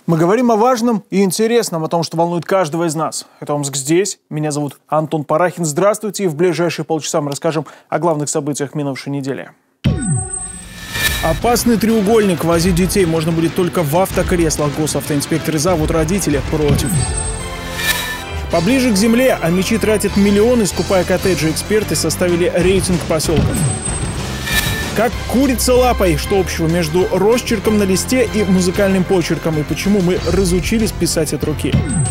Мы говорим о важном и интересном, о том, что волнует каждого из нас. Это Омск здесь. Меня зовут Антон Парахин. Здравствуйте. И в ближайшие полчаса мы расскажем о главных событиях минувшей недели. Опасный треугольник. Возить детей можно будет только в автокреслах. Госавтоинспекторы за, вот родители против. Поближе к земле, а мечи тратят миллионы, скупая коттеджи. Эксперты составили рейтинг поселков. Как курица лапой, что общего между росчерком на листе и музыкальным почерком, и почему мы разучились писать от руки.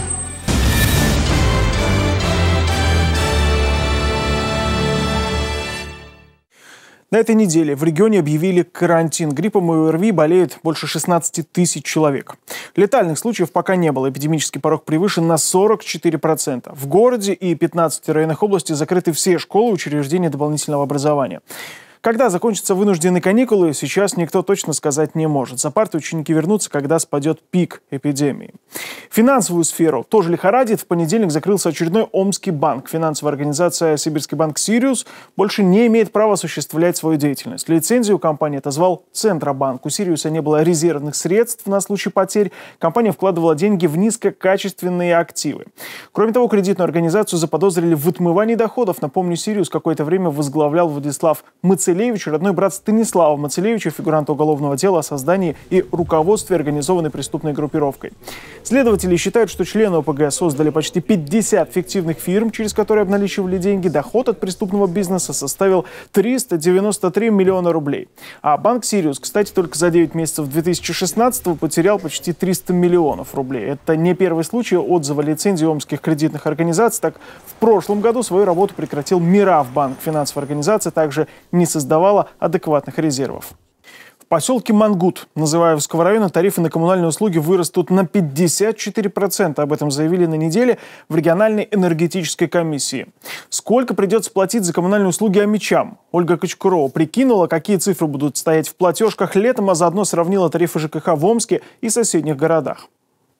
На этой неделе в регионе объявили карантин. Гриппом и ОРВИ болеют больше 16 тысяч человек. Летальных случаев пока не было. Эпидемический порог превышен на 44%. В городе и 15 районах области закрыты все школы и учреждения дополнительного образования. Когда закончатся вынужденные каникулы, сейчас никто точно сказать не может. За парты ученики вернутся, когда спадет пик эпидемии. Финансовую сферу тоже лихорадит. В понедельник закрылся очередной Омский банк. Финансовая организация «Сибирский банк Сириус» больше не имеет права осуществлять свою деятельность. Лицензию компании отозвал Центробанк. У «Сириуса» не было резервных средств на случай потерь. Компания вкладывала деньги в низкокачественные активы. Кроме того, кредитную организацию заподозрили в отмывании доходов. Напомню, «Сириус» какое-то время возглавлял Владислав Мацелевич, родной брат Станислава Мацелевича, фигуранта уголовного дела о создании и руководстве организованной преступной группировкой. Следователи считают, что члены ОПГ создали почти 50 фиктивных фирм, через которые обналичивали деньги. Доход от преступного бизнеса составил 393 миллиона рублей. А банк «Сириус», кстати, только за 9 месяцев 2016-го потерял почти 300 миллионов рублей. Это не первый случай отзыва лицензии омских кредитных организаций. Так, в прошлом году свою работу прекратил Миравбанк. Финансовая организация также не создавала адекватных резервов. В поселке Мангут Называевского района тарифы на коммунальные услуги вырастут на 54%. Об этом заявили на неделе в региональной энергетической комиссии. Сколько придется платить за коммунальные услуги омичам? Ольга Кочкурова прикинула, какие цифры будут стоять в платежках летом, а заодно сравнила тарифы ЖКХ в Омске и соседних городах.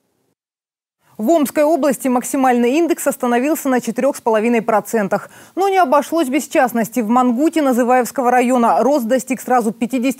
В Омской области максимальный индекс остановился на 4,5%. Но не обошлось без частности. В Мангуте Называевского района рост достиг сразу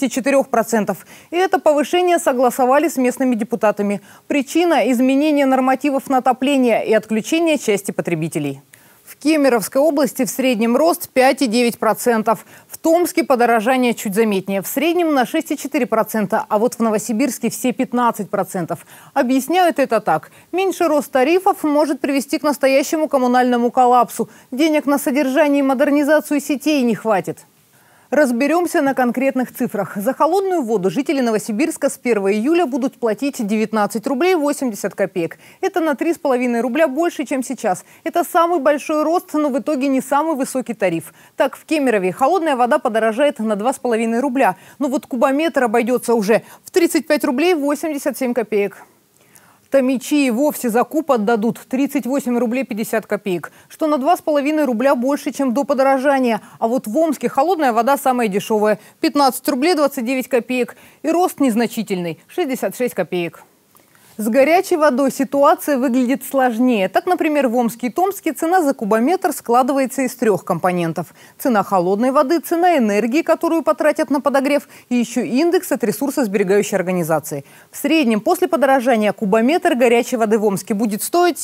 54%. И это повышение согласовали с местными депутатами. Причина – изменение нормативов на отопление и отключение части потребителей. В Кемеровской области в среднем рост 5,9%. В Томске подорожание чуть заметнее. В среднем на 6,4%. А вот в Новосибирске все 15%. Объясняют это так. Меньший рост тарифов может привести к настоящему коммунальному коллапсу. Денег на содержание и модернизацию сетей не хватит. Разберемся на конкретных цифрах. За холодную воду жители Новосибирска с 1 июля будут платить 19 рублей 80 копеек. Это на 3,5 рубля больше, чем сейчас. Это самый большой рост, но в итоге не самый высокий тариф. Так, в Кемерове холодная вода подорожает на 2,5 рубля. Но вот кубометр обойдется уже в 35 рублей 87 копеек. Томичи и вовсе за куб отдадут 38 рублей 50 копеек, что на 2,5 рубля больше, чем до подорожания. А вот в Омске холодная вода самая дешевая – 15 рублей 29 копеек. И рост незначительный – 66 копеек. С горячей водой ситуация выглядит сложнее. Так, например, в Омске и Томске цена за кубометр складывается из 3 компонентов. Цена холодной воды, цена энергии, которую потратят на подогрев, и еще индекс от ресурсосберегающей организации. В среднем после подорожания кубометр горячей воды в Омске будет стоить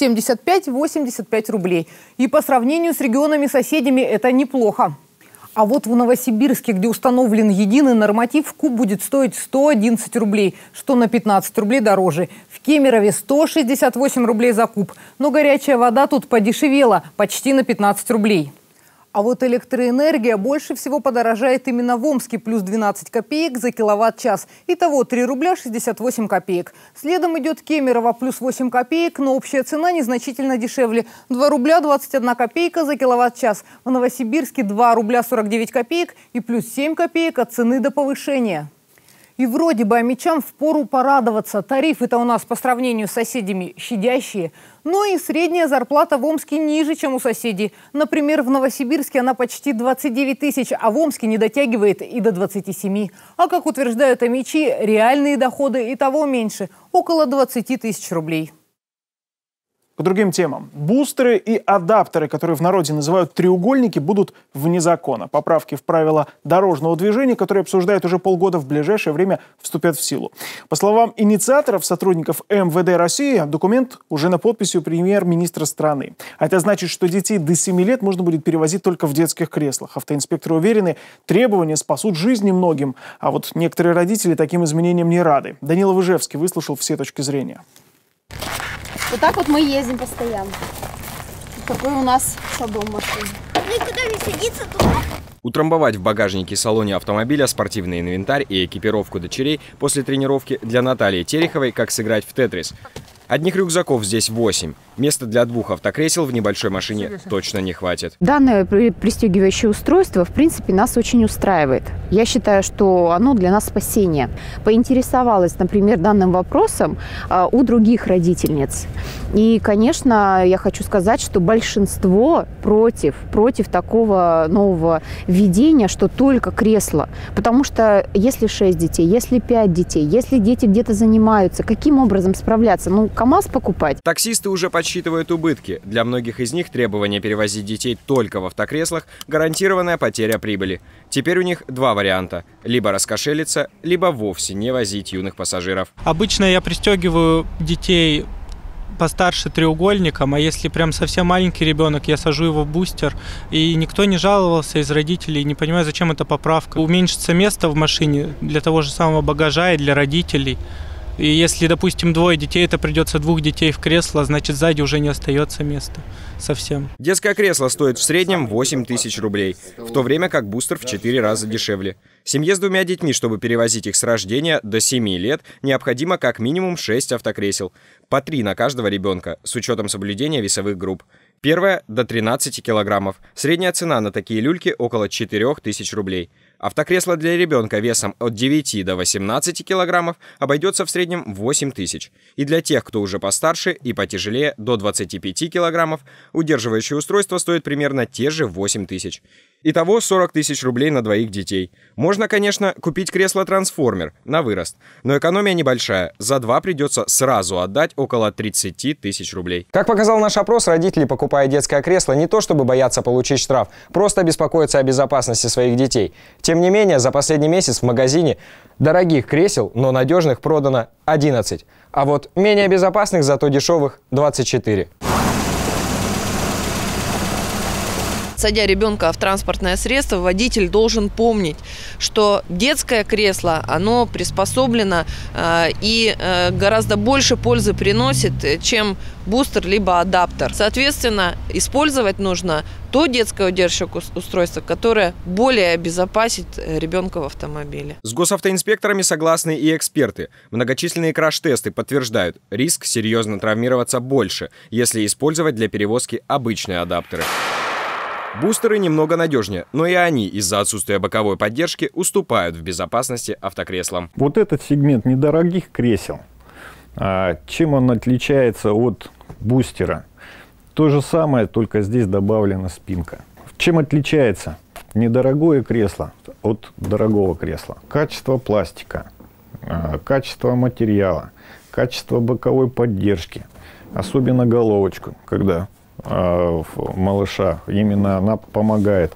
75-85 рублей. И по сравнению с регионами-соседями это неплохо. А вот в Новосибирске, где установлен единый норматив, куб будет стоить 111 рублей, что на 15 рублей дороже. В Кемерове 168 рублей за куб. Но горячая вода тут подешевела почти на 15 рублей. А вот электроэнергия больше всего подорожает именно в Омске, плюс 12 копеек за киловатт-час. Итого 3 рубля 68 копеек. Следом идет Кемерово, плюс 8 копеек, но общая цена незначительно дешевле. 2 рубля 21 копейка за киловатт-час. В Новосибирске 2 рубля 49 копеек и плюс 7 копеек от цены до повышения. И вроде бы омичам впору порадоваться. Тарифы-то у нас по сравнению с соседями щадящие. Но и средняя зарплата в Омске ниже, чем у соседей. Например, в Новосибирске она почти 29 тысяч, а в Омске не дотягивает и до 27. А как утверждают омичи, реальные доходы и того меньше – около 20 тысяч рублей. К другим темам. Бустеры и адаптеры, которые в народе называют треугольники, будут вне закона. Поправки в правила дорожного движения, которые обсуждают уже полгода, в ближайшее время вступят в силу. По словам инициаторов, сотрудников МВД России, документ уже на подписи у премьер-министра страны. А это значит, что детей до 7 лет можно будет перевозить только в детских креслах. Автоинспекторы уверены, требования спасут жизни многим. А вот некоторые родители таким изменениям не рады. Данила Выжевский выслушал все точки зрения. Вот так вот мы ездим постоянно. Такой у нас шаблон машины. Ну и куда мне садиться туда? Утрамбовать в багажнике салоне автомобиля спортивный инвентарь и экипировку дочерей после тренировки для Натальи Тереховой, как сыграть в тетрис. Одних рюкзаков здесь 8. Места для 2 автокресел в небольшой машине точно не хватит. Данное пристегивающее устройство, в принципе, нас очень устраивает. Я считаю, что оно для нас спасение. Поинтересовалась, например, данным вопросом у других родительниц. И, конечно, я хочу сказать, что большинство против такого нового введения, что только кресло. Потому что если 6 детей, если 5 детей, если дети где-то занимаются, каким образом справляться? КАМАЗ покупать. Таксисты уже подсчитывают убытки. Для многих из них требование перевозить детей только в автокреслах – гарантированная потеря прибыли. Теперь у них 2 варианта – либо раскошелиться, либо вовсе не возить юных пассажиров. Обычно я пристегиваю детей постарше треугольником, а если прям совсем маленький ребенок, я сажу его в бустер. И никто не жаловался из родителей, не понимаю, зачем эта поправка. Уменьшится место в машине для того же самого багажа и для родителей. И если, допустим, 2 детей, то придется 2 детей в кресло, значит, сзади уже не остается места совсем. Детское кресло стоит в среднем 8 тысяч рублей, в то время как бустер в 4 раза дешевле. Семье с 2 детьми, чтобы перевозить их с рождения до 7 лет, необходимо как минимум 6 автокресел. По 3 на каждого ребенка, с учетом соблюдения весовых групп. Первое – до 13 килограммов. Средняя цена на такие люльки – около 4000 рублей. Автокресло для ребенка весом от 9 до 18 килограммов обойдется в среднем 8 тысяч. И для тех, кто уже постарше и потяжелее, до 25 килограммов, удерживающее устройство стоит примерно те же 8 тысяч. Итого 40 тысяч рублей на 2 детей. Можно, конечно, купить кресло-трансформер на вырост, но экономия небольшая. За 2 придется сразу отдать около 30 тысяч рублей. Как показал наш опрос, родители, покупая детское кресло, не то чтобы боятся получить штраф, просто беспокоятся о безопасности своих детей. Тем не менее, за последний месяц в магазине дорогих кресел, но надежных продано 11, а вот менее безопасных, зато дешевых 24. Садя ребенка в транспортное средство, водитель должен помнить, что детское кресло, оно приспособлено и гораздо больше пользы приносит, чем бустер либо адаптер. Соответственно, использовать нужно то детское удерживающее устройство, которое более обезопасит ребенка в автомобиле. С госавтоинспекторами согласны и эксперты. Многочисленные краш-тесты подтверждают, риск серьезно травмироваться больше, если использовать для перевозки обычные адаптеры. Бустеры немного надежнее, но и они из-за отсутствия боковой поддержки уступают в безопасности автокреслам. Вот этот сегмент недорогих кресел, чем он отличается от бустера? То же самое, только здесь добавлена спинка. Чем отличается недорогое кресло от дорогого кресла? Качество пластика, качество материала, качество боковой поддержки, особенно головочку, когда малыша, именно она помогает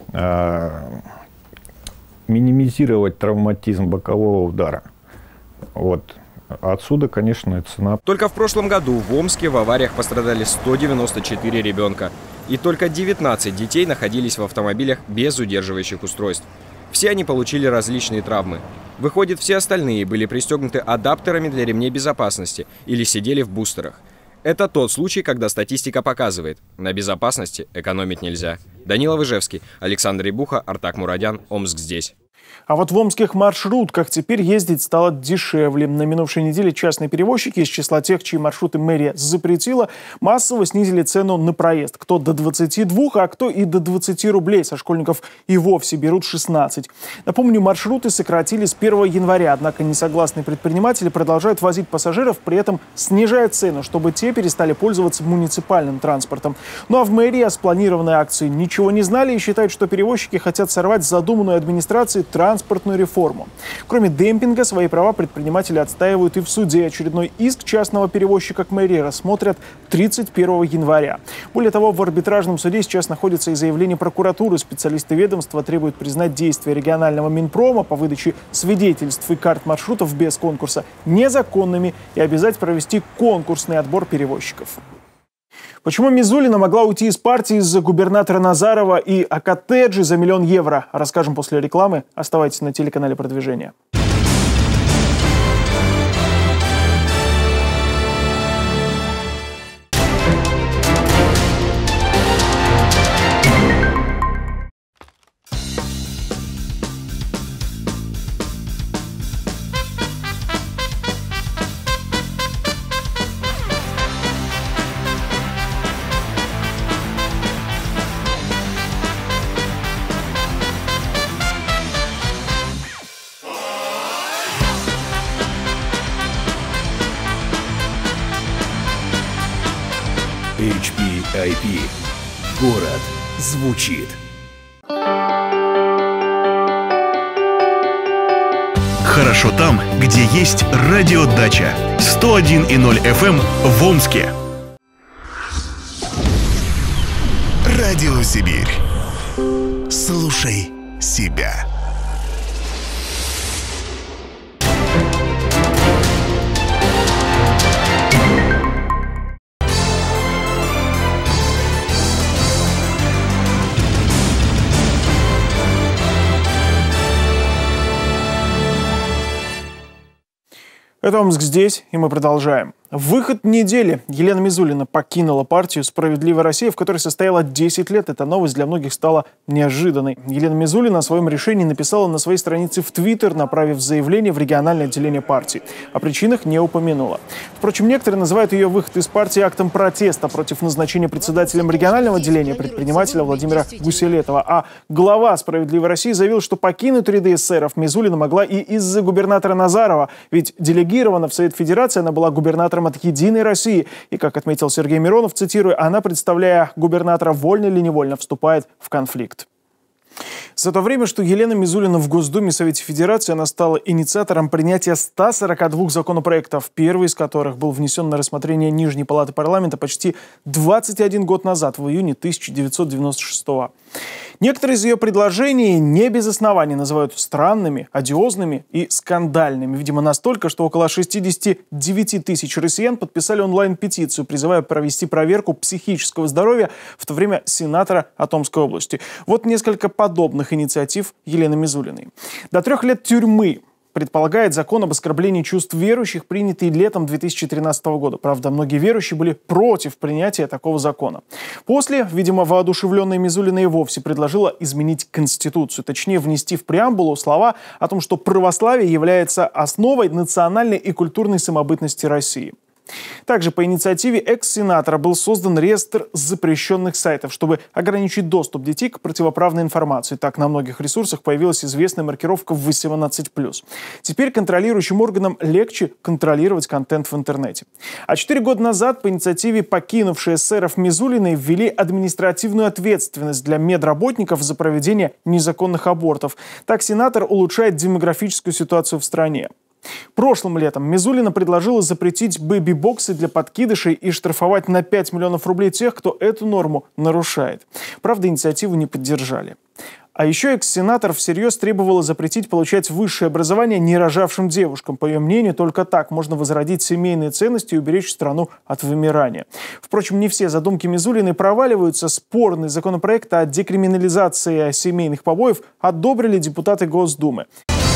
минимизировать травматизм бокового удара. Вот. Отсюда, конечно, и цена. Только в прошлом году в Омске в авариях пострадали 194 ребенка. И только 19 детей находились в автомобилях без удерживающих устройств. Все они получили различные травмы. Выходит, все остальные были пристегнуты адаптерами для ремней безопасности или сидели в бустерах. Это тот случай, когда статистика показывает, на безопасности экономить нельзя. Данила Выжевский, Александр Рябуха, Артак Мурадян, Омск здесь. А вот в омских маршрутках теперь ездить стало дешевле. На минувшей неделе частные перевозчики из числа тех, чьи маршруты мэрия запретила, массово снизили цену на проезд. Кто до 22, а кто и до 20 рублей. Со школьников и вовсе берут 16. Напомню, маршруты сократили с 1 января. Однако несогласные предприниматели продолжают возить пассажиров, при этом снижая цену, чтобы те перестали пользоваться муниципальным транспортом. Ну а в мэрии о спланированной акции ничего не знали и считают, что перевозчики хотят сорвать задуманную администрацией транспортную реформу. Кроме демпинга, свои права предприниматели отстаивают и в суде. Очередной иск частного перевозчика к мэрии рассмотрят 31 января. Более того, в арбитражном суде сейчас находится и заявление прокуратуры. Специалисты ведомства требуют признать действия регионального Минпрома по выдаче свидетельств и карт маршрутов без конкурса незаконными и обязать провести конкурсный отбор перевозчиков. Почему Мизулина могла уйти из партии из-за губернатора Назарова и о коттедже за 1 000 000 евро? Расскажем после рекламы. Оставайтесь на телеканале «Продвижение». HPIP. Город звучит. Хорошо там, где есть радиодача. 101,0 FM в Омске. Радио Сибирь. Слушай себя. Это Омск здесь, и мы продолжаем. Выход недели. Елена Мизулина покинула партию «Справедливая Россия», в которой состояла 10 лет. Эта новость для многих стала неожиданной. Елена Мизулина о своем решении написала на своей странице в Твиттер, направив заявление в региональное отделение партии. О причинах не упомянула. Впрочем, некоторые называют ее выход из партии актом протеста против назначения председателем регионального отделения предпринимателя Владимира Гуселетова. А глава «Справедливой России» заявил, что покинуть ряды эсеров Мизулина могла и из-за губернатора Назарова. Ведь делегирована в Совет Федерации она была губернатором от «Единой России». И, как отметил Сергей Миронов, цитирую, она, представляя губернатора, вольно или невольно вступает в конфликт. За то время, что Елена Мизулина в Госдуме и Совете Федерации, она стала инициатором принятия 142 законопроектов, первый из которых был внесен на рассмотрение Нижней палаты парламента почти 21 год назад, в июне 1996 года. Некоторые из ее предложений не без оснований называют странными, одиозными и скандальными. Видимо, настолько, что около 69 тысяч россиян подписали онлайн-петицию, призывая провести проверку психического здоровья, в то время сенатора от Омской области. Вот несколько подобных инициатив Елены Мизулиной. До 3 лет тюрьмы предполагает закон об оскорблении чувств верующих, принятый летом 2013 года. Правда, многие верующие были против принятия такого закона. После, видимо, воодушевленная Мизулина и вовсе предложила изменить Конституцию, точнее, внести в преамбулу слова о том, что православие является основой национальной и культурной самобытности России. Также по инициативе экс-сенатора был создан реестр запрещенных сайтов, чтобы ограничить доступ детей к противоправной информации. Так, на многих ресурсах появилась известная маркировка 18+. Теперь контролирующим органам легче контролировать контент в интернете. А 4 года назад по инициативе покинувшей эсеров Мизулиной ввели административную ответственность для медработников за проведение незаконных абортов. Так, сенатор улучшает демографическую ситуацию в стране. Прошлым летом Мизулина предложила запретить бэби-боксы для подкидышей и штрафовать на 5 миллионов рублей тех, кто эту норму нарушает. Правда, инициативу не поддержали. А еще экс-сенатор всерьез требовала запретить получать высшее образование нерожавшим девушкам. По ее мнению, только так можно возродить семейные ценности и уберечь страну от вымирания. Впрочем, не все задумки Мизулиной проваливаются. Спорный законопроект о декриминализации семейных побоев одобрили депутаты Госдумы.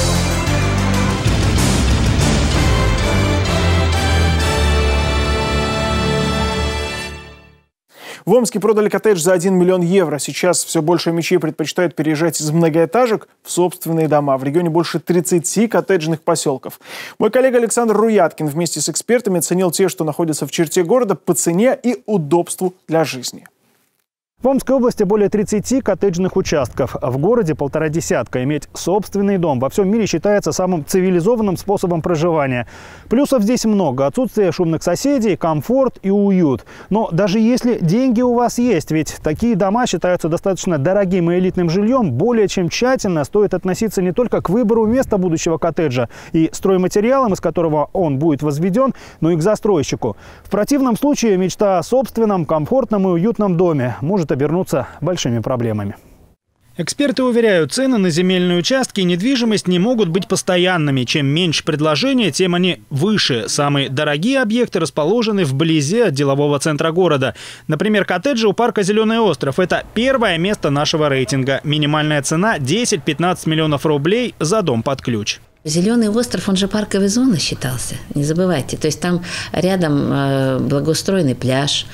В Омске продали коттедж за 1 000 000 евро. Сейчас все больше омичей предпочитают переезжать из многоэтажек в собственные дома. В регионе больше 30 коттеджных поселков. Мой коллега Александр Руяткин вместе с экспертами оценил те, что находятся в черте города, по цене и удобству для жизни. В Омской области более 30 коттеджных участков. В городе 1,5 десятка. Иметь собственный дом во всем мире считается самым цивилизованным способом проживания. Плюсов здесь много. Отсутствие шумных соседей, комфорт и уют. Но даже если деньги у вас есть, ведь такие дома считаются достаточно дорогим и элитным жильем, более чем тщательно стоит относиться не только к выбору места будущего коттеджа и стройматериалам, из которого он будет возведен, но и к застройщику. В противном случае мечта о собственном, комфортном и уютном доме может обернуться большими проблемами. Эксперты уверяют, цены на земельные участки и недвижимость не могут быть постоянными. Чем меньше предложения, тем они выше. Самые дорогие объекты расположены вблизи от делового центра города. Например, коттеджи у парка «Зеленый остров» – это первое место нашего рейтинга. Минимальная цена – 10-15 миллионов рублей за дом под ключ. Зеленый остров, он же парковой зоной считался, не забывайте. То есть там рядом благоустроенный пляж,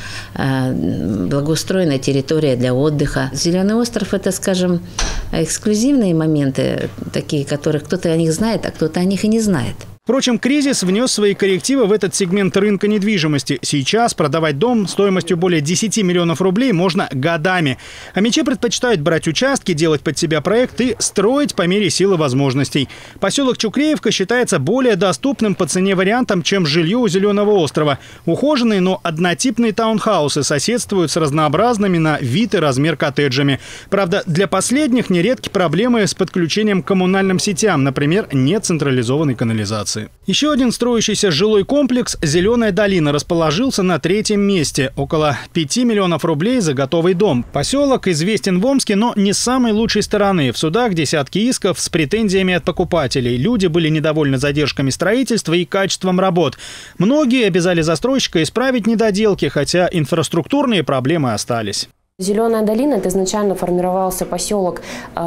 благоустроенная территория для отдыха. Зеленый остров – это, скажем, эксклюзивные моменты, такие, которых кто-то о них знает, а кто-то о них и не знает. Впрочем, кризис внес свои коррективы в этот сегмент рынка недвижимости. Сейчас продавать дом стоимостью более 10 миллионов рублей можно годами. Амичи предпочитают брать участки, делать под себя проект и строить по мере силы возможностей. Поселок Чукреевка считается более доступным по цене вариантом, чем жилье у Зеленого острова. Ухоженные, но однотипные таунхаусы соседствуют с разнообразными на вид и размер коттеджами. Правда, для последних нередки проблемы с подключением к коммунальным сетям. Например, нет централизованной канализации. Еще один строящийся жилой комплекс «Зеленая долина» расположился на 3-м месте. Около 5 миллионов рублей за готовый дом. Поселок известен в Омске, но не с самой лучшей стороны. В судах десятки исков с претензиями от покупателей. Люди были недовольны задержками строительства и качеством работ. Многие обязали застройщика исправить недоделки, хотя инфраструктурные проблемы остались. Зеленая долина – это изначально формировался поселок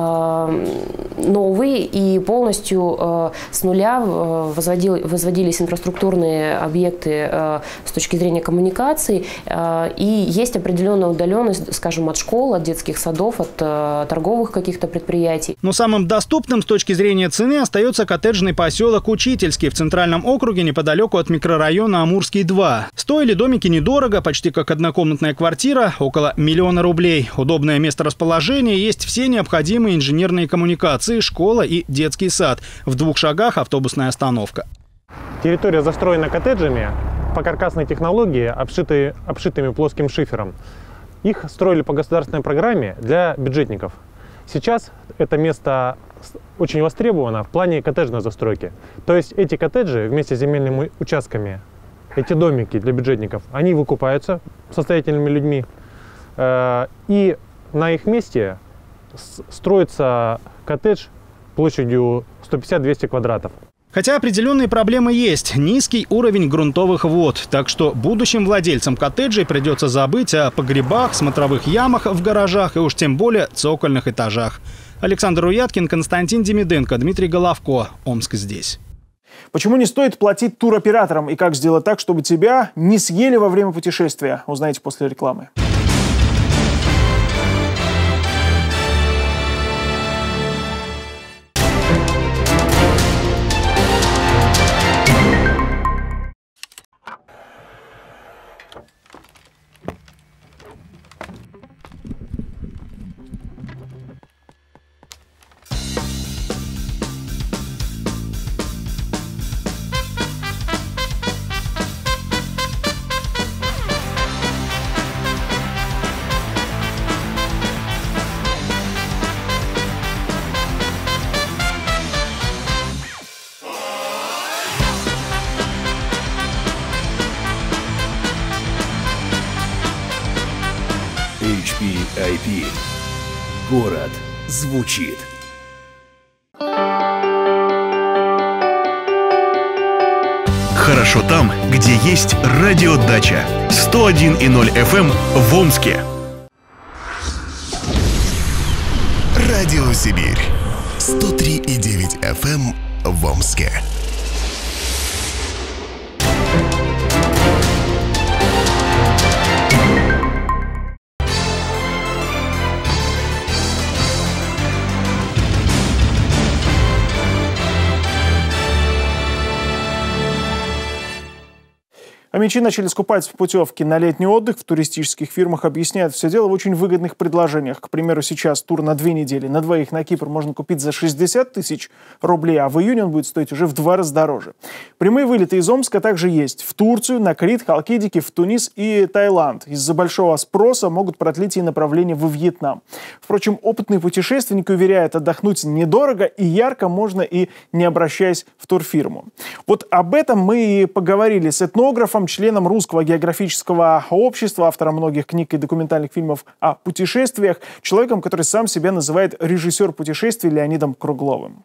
новый, и полностью с нуля возводились инфраструктурные объекты с точки зрения коммуникаций. И есть определенная удаленность, скажем, от школ, от детских садов, от торговых каких-то предприятий. Но самым доступным с точки зрения цены остается коттеджный поселок Учительский в Центральном округе неподалеку от микрорайона Амурский-2. Стоили домики недорого, почти как однокомнатная квартира, около миллиона рублей. Удобное место расположения, есть все необходимые инженерные коммуникации, школа и детский сад. В 2 шагах автобусная остановка. Территория застроена коттеджами по каркасной технологии, обшитыми плоским шифером. Их строили по государственной программе для бюджетников. Сейчас это место очень востребовано в плане коттеджной застройки. То есть эти коттеджи вместе с земельными участками, эти домики для бюджетников, они выкупаются состоятельными людьми. И на их месте строится коттедж площадью 150-200 квадратов. Хотя определенные проблемы есть. Низкий уровень грунтовых вод. Так что будущим владельцам коттеджей придется забыть о погребах, смотровых ямах в гаражах и уж тем более цокольных этажах. Александр Руяткин, Константин Демиденко, Дмитрий Головко. Омск здесь. Почему не стоит платить туроператорам и как сделать так, чтобы тебя не съели во время путешествия? Узнаете после рекламы. HPIP. Город звучит. Хорошо там, где есть радиодача. 101,0 FM в Омске. Радио Сибирь. 103,9 FM в Омске. Омичи начали скупать путевки на летний отдых. В туристических фирмах объясняют все дело в очень выгодных предложениях. К примеру, сейчас тур на 2 недели на двоих на Кипр можно купить за 60 тысяч рублей, а в июне он будет стоить уже в 2 раза дороже. Прямые вылеты из Омска также есть в Турцию, на Крит, Халкидики, в Тунис и Таиланд. Из-за большого спроса могут продлить и направление во Вьетнам. Впрочем, опытные путешественники уверяют, отдохнуть недорого и ярко можно и не обращаясь в турфирму. Вот об этом мы и поговорили с этнографом, членом Русского географического общества, автором многих книг и документальных фильмов о путешествиях, человеком, который сам себя называет режиссер путешествий, Леонидом Кругловым.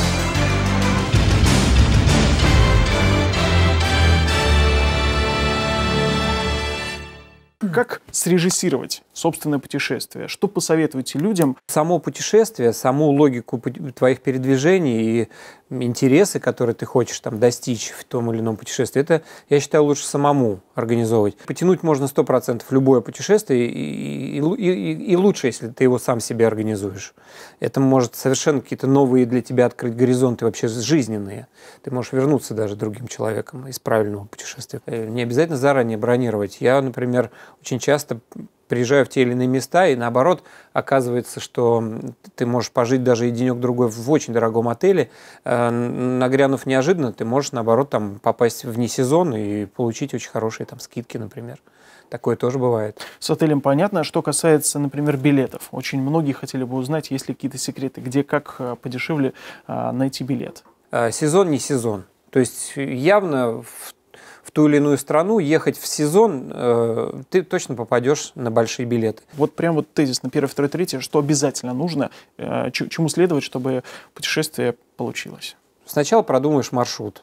Как срежиссировать собственное путешествие? Что посоветуете людям? Само путешествие, саму логику твоих передвижений и интересы, которые ты хочешь там достичь в том или ином путешествии, это, я считаю, лучше самому организовывать. Потянуть можно 100% любое путешествие, и лучше, если ты его сам себе организуешь. Это может совершенно какие-то новые для тебя открыть горизонты вообще жизненные. Ты можешь вернуться даже другим человеком из правильного путешествия. Не обязательно заранее бронировать. Я, например, очень часто приезжаю в те или иные места, и наоборот, оказывается, что ты можешь пожить даже и денек-другой в очень дорогом отеле, нагрянув неожиданно, ты можешь, наоборот, там, попасть вне сезон и получить очень хорошие там, скидки, например. Такое тоже бывает. С отелем понятно. Что касается, например, билетов. Очень многие хотели бы узнать, есть ли какие-то секреты, где, как подешевле найти билет. Сезон не сезон. То есть явно в ту или иную страну ехать в сезон, ты точно попадешь на большие билеты. Вот прям вот тезис на 1, 2, 3, что обязательно нужно, чему следовать, чтобы путешествие получилось? Сначала продумаешь маршрут,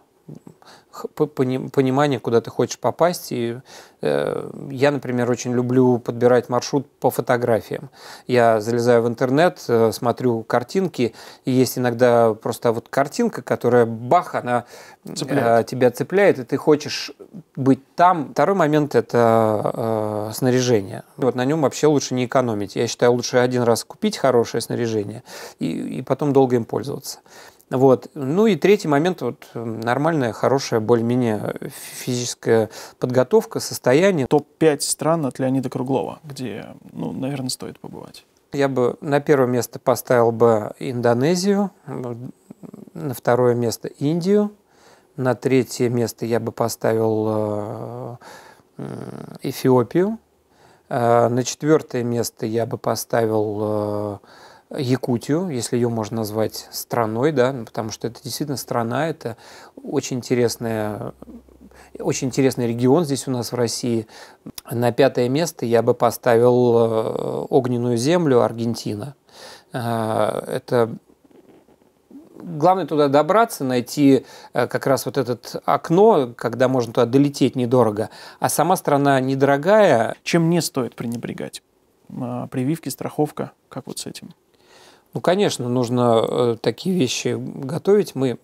понимание, куда ты хочешь попасть. И я, например, очень люблю подбирать маршрут по фотографиям. Я залезаю в интернет, смотрю картинки, и есть иногда просто вот картинка, которая бах, она тебя цепляет, и ты хочешь быть там. Второй момент – это снаряжение. Вот на нем вообще лучше не экономить. Я считаю, лучше один раз купить хорошее снаряжение и потом долго им пользоваться. Вот. Ну и третий момент, вот, нормальная, хорошая, более-менее физическая подготовка, состояние. Топ-5 стран от Леонида Круглова, где, наверное, стоит побывать. Я бы на первое место поставил бы Индонезию, на второе место Индию, на третье место я бы поставил Эфиопию, на четвертое место я бы поставил Якутию, если ее можно назвать страной, да, потому что это действительно страна, это очень интересный регион здесь у нас в России. На пятое место я бы поставил огненную землю, Аргентина. Это главное туда добраться, найти как раз вот это окно, когда можно туда долететь недорого, а сама страна недорогая. Чем не стоит пренебрегать? Прививки, страховка, как вот с этим? Ну, конечно, нужно такие вещи готовить. Мы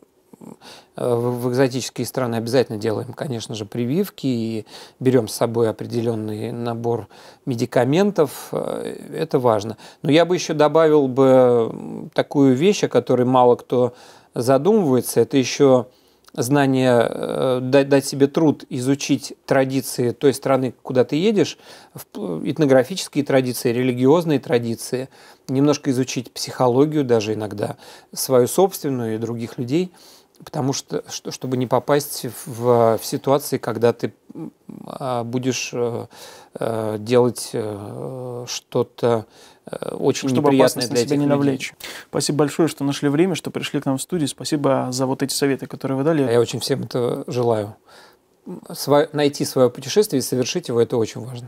в экзотические страны обязательно делаем, конечно же, прививки и берем с собой определенный набор медикаментов. Это важно. Но я бы еще добавил бы такую вещь, о которой мало кто задумывается. Это еще знание, дать себе труд изучить традиции той страны, куда ты едешь, этнографические традиции, религиозные традиции, немножко изучить психологию даже иногда, свою собственную и других людей, потому что, чтобы не попасть в ситуации, когда ты будешь делать что-то очень неприятное для этих людей. Не навлечь. Спасибо большое, что нашли время, что пришли к нам в студию. Спасибо за вот эти советы, которые вы дали. Я очень всем это желаю. Найти свое путешествие и совершить его – это очень важно.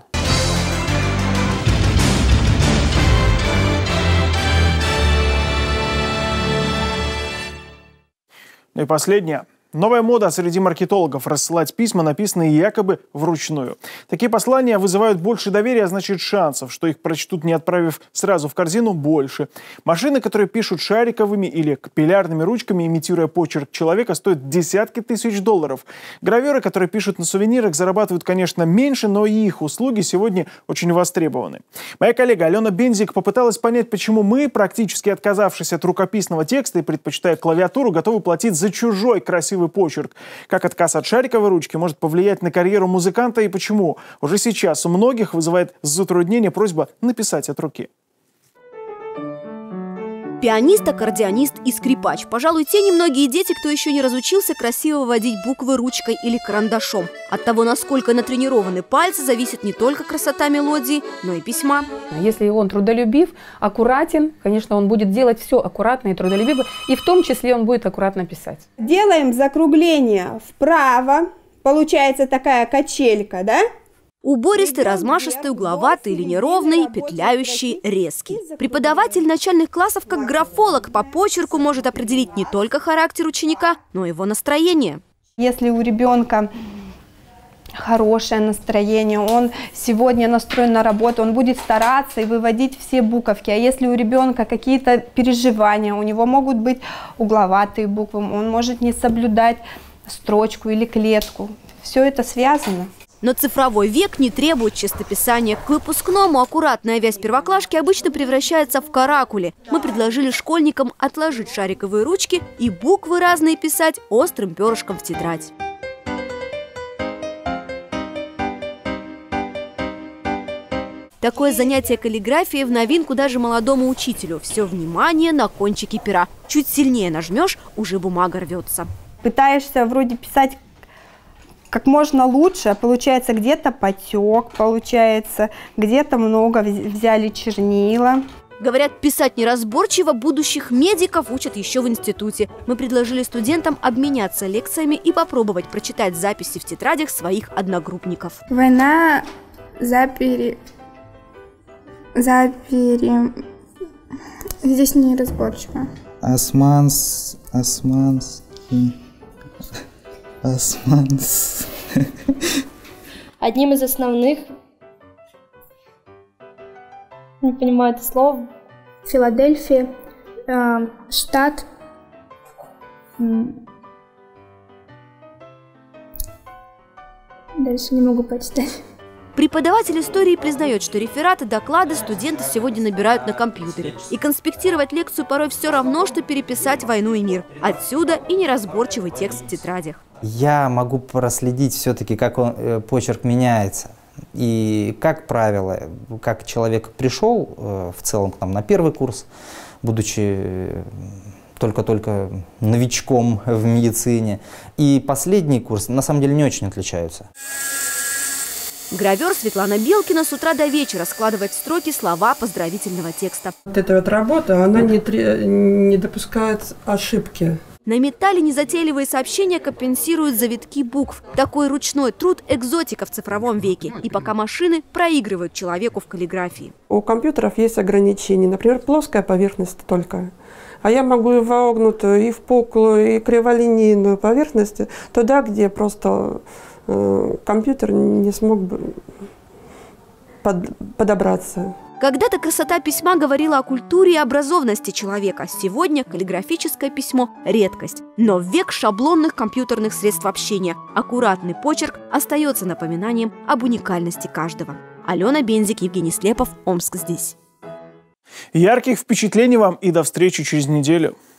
Ну и последнее. Новая мода среди маркетологов – рассылать письма, написанные якобы вручную. Такие послания вызывают больше доверия, а значит шансов, что их прочтут, не отправив сразу в корзину, больше. Машины, которые пишут шариковыми или капиллярными ручками, имитируя почерк человека, стоят десятки тысяч долларов. Граверы, которые пишут на сувенирах, зарабатывают, конечно, меньше, но и их услуги сегодня очень востребованы. Моя коллега Алена Бензик попыталась понять, почему мы, практически отказавшись от рукописного текста и предпочитая клавиатуру, готовы платить за чужой красивый красивый почерк. Как отказ от шариковой ручки может повлиять на карьеру музыканта и почему? Уже сейчас у многих вызывает затруднение просьба написать от руки. Пианист, аккордеонист и скрипач. Пожалуй, те немногие дети, кто еще не разучился красиво вводить буквы ручкой или карандашом. От того, насколько натренированы пальцы, зависит не только красота мелодии, но и письма. Если он трудолюбив, аккуратен, конечно, он будет делать все аккуратно и трудолюбиво, и в том числе он будет аккуратно писать. Делаем закругление вправо. Получается такая качелька, да? Убористый, размашистый, угловатый или неровный, петляющий, резкий. Преподаватель начальных классов, как графолог, по почерку может определить не только характер ученика, но и его настроение. Если у ребенка хорошее настроение, он сегодня настроен на работу, он будет стараться и выводить все буковки. А если у ребенка какие-то переживания, у него могут быть угловатые буквы, он может не соблюдать строчку или клетку. Все это связано. Но цифровой век не требует чистописания. К выпускному аккуратная вязь первоклашки обычно превращается в каракули. Мы предложили школьникам отложить шариковые ручки и буквы разные писать острым перышком в тетрадь. Такое занятие каллиграфией в новинку даже молодому учителю. Все внимание на кончике пера. Чуть сильнее нажмешь, уже бумага рвется. Пытаешься вроде писать как можно лучше, а получается где-то потек, получается где-то много взяли чернила. Говорят, писать неразборчиво будущих медиков учат еще в институте. Мы предложили студентам обменяться лекциями и попробовать прочитать записи в тетрадях своих одногруппников. Война Здесь неразборчиво. Османс. Одним из основных, не понимаю это слово, Филадельфия, штат, дальше не могу почитать. Преподаватель истории признает, что рефераты, доклады студенты сегодня набирают на компьютере. И конспектировать лекцию порой все равно, что переписать «Войну и мир». Отсюда и неразборчивый текст в тетрадях. Я могу проследить все-таки, как почерк меняется. И, как правило, как человек пришел в целом к нам на первый курс, будучи только-только новичком в медицине, и последний курс на самом деле не очень отличаются. Гравер Светлана Белкина с утра до вечера складывает в строки слова поздравительного текста. Вот эта вот работа, она не допускает ошибки. На металле незатейливые сообщения компенсируют завитки букв. Такой ручной труд – экзотика в цифровом веке. И пока машины проигрывают человеку в каллиграфии. У компьютеров есть ограничения. Например, плоская поверхность только. А я могу и вогнутую, и впуклую, и криволинейную поверхность. Туда, где просто компьютер не смог бы подобраться. Когда-то красота письма говорила о культуре и образованности человека. Сегодня каллиграфическое письмо – редкость. Но в век шаблонных компьютерных средств общения аккуратный почерк остается напоминанием об уникальности каждого. Алена Бензик, Евгений Слепов, Омск здесь. Ярких впечатлений вам и до встречи через неделю.